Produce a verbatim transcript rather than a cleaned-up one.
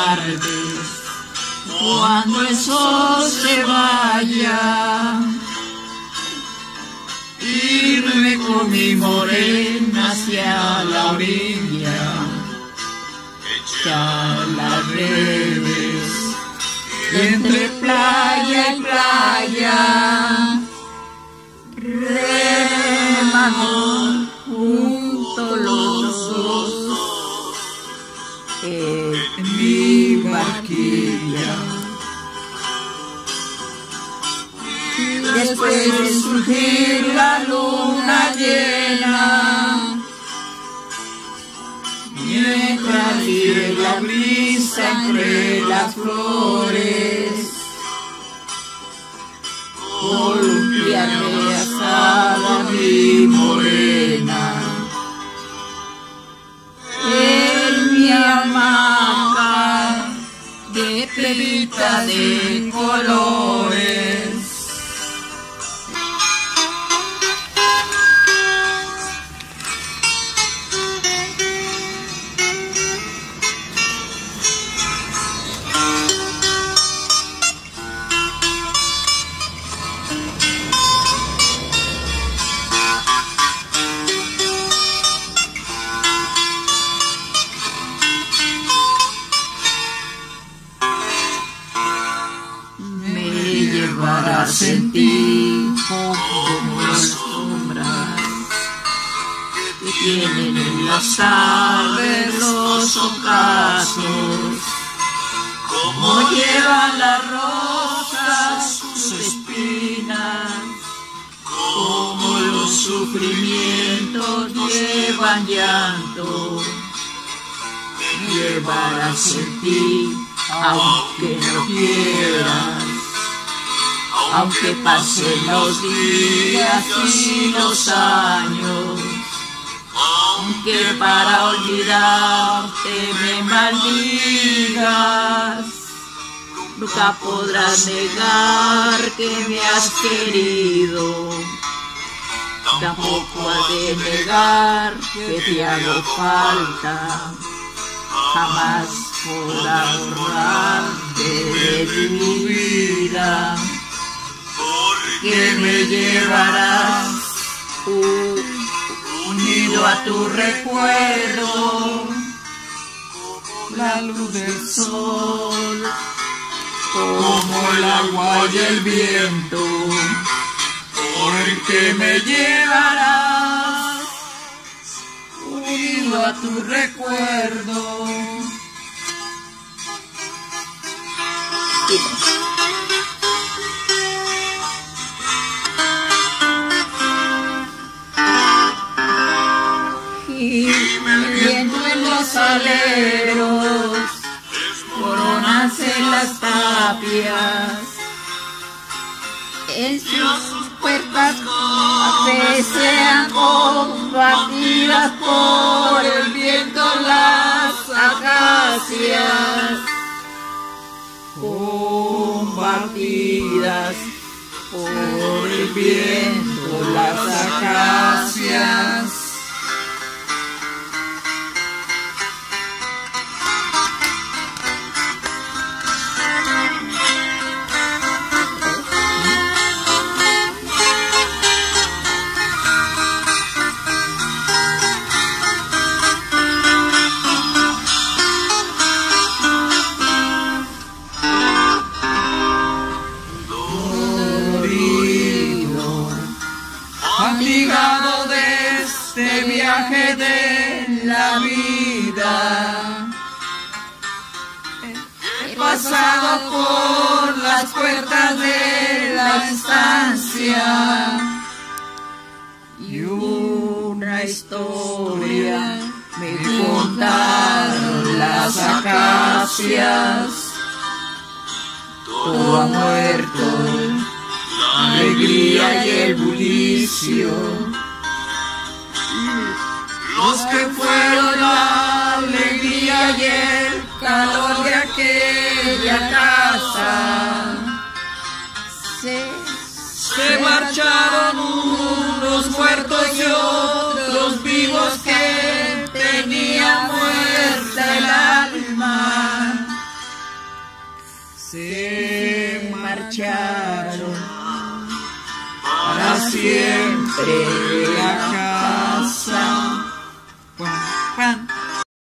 tarde, cuando el sol se vaya, irme con mi morena hacia la orilla, echar las redes, entre playa y playa, remando juntos los dos en mi barquilla. Después de surgir la luna llena, mientras vive la brisa entre las flores, columpiarme asada mi morena en mi hamaca de pepita de colores. Para sentir como las sombras que tienen en las tardes los ocasos, como llevan las rosas sus espinas, como los sufrimientos llevan llanto, me llevar a sentir aunque no quieras. Aunque pasen los días y los años, aunque para olvidarte me maldigas, nunca podrás negar que me has querido. Tampoco has de negar que te hago falta. Jamás podrás borrarte de mi vida, que me llevarás uh, unido a tu recuerdo, la luz del sol, como el agua y el viento, porque me llevarás unido a tu recuerdo. Y viendo en los aleros, coronas en las tapias, en sus puertas a veces sean combatidas por el viento las acacias, combatidas por el viento las acacias. Fatigado de este viaje de la vida, he pasado por las puertas de la estancia y una historia me contaron las acacias. Todo ha muerto, la alegría y el bullicio, los que fueron la alegría y el calor de aquella casa, se, se marcharon unos muertos y otros vivos que tenían muerta el alma, se marcharon para siempre de la